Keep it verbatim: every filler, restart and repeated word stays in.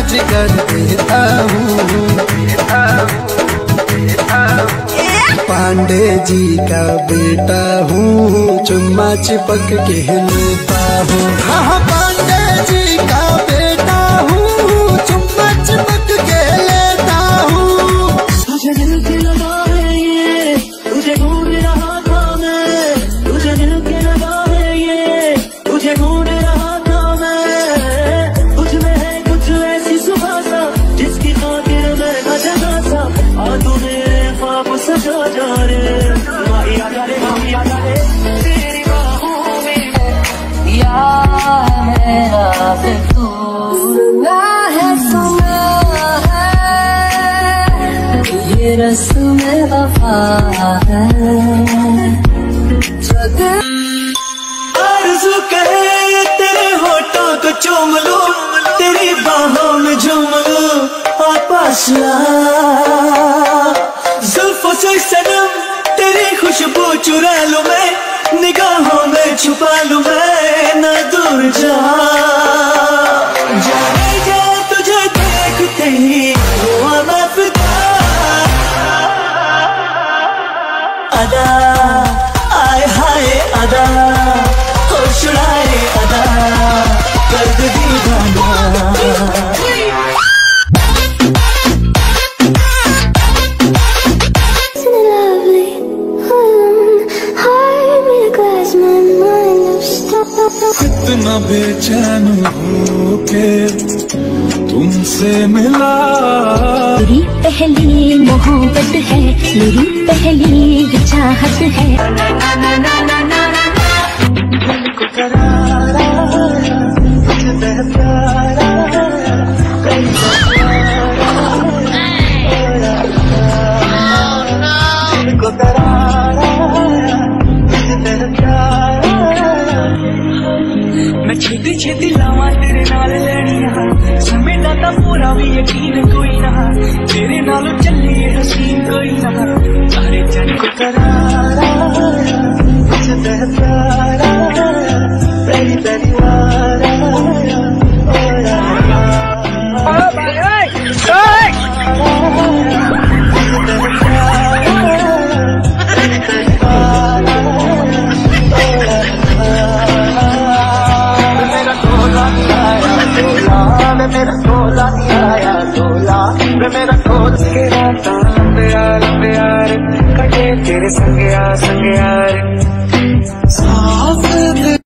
नाच कर देता हूँ। पांडे जी का बेटा हूँ, चुम्मा चिपक के लेता हूँ। हाँ पांडे जी का बेटा हूँ, चुम्मा चिपक के लेता हूँ। तुझे दिल के लगा है ये, तुझे ढूंढ रहा था मैं, तुझे दिल के लगा है ये, तुझे ढूंढ रहा था मैं। तुझ में है कुछ ऐसी सुहासा, जिसकी खातिर मैं न जगा सा। आ तू मेरे ख्वाब सजा जा रे, माही आजा रे, माही आजा रे, तेरी बाहों में यार मेरा से तू। सुना है सुना है ये रस्म वफा है, आरज़ू कहे तेरे होठों को चूम लूं, तेरी बाहों में झूम लूं, और पास ला जुल्फों से सनम तेरी खुशबू चुरा लूं मैं, निगाहों में छुपा लूं मैं, ना दूर जा जा जा तुझे देखते ही हुआ मैं फिदा। अदा आए हाय अदा, होश उड़ाए अदा, कर दे दीवाना। इतना बेचैन हो के तुमसे मिला, मेरी पहली मोहब्बत है, मेरी पहली चाहत है। दिल को करारा तुझे प्यारा, दिल को करारा तुझे प्यारा। मैं छेती छेती लावा तेरे नाल लड़िया, मेरा ता पूरा भी यकीन कोई ना, तेरे नालों चली हसीन कोई ना। सारे जन को करारा तुझे प्यारा, पहली पहली वारा। मेरा सोला नहीं आया सोला, मेरा सोच के रात लंबे यार लंबे यार, कटे तेरे संग यार संग यार। साफ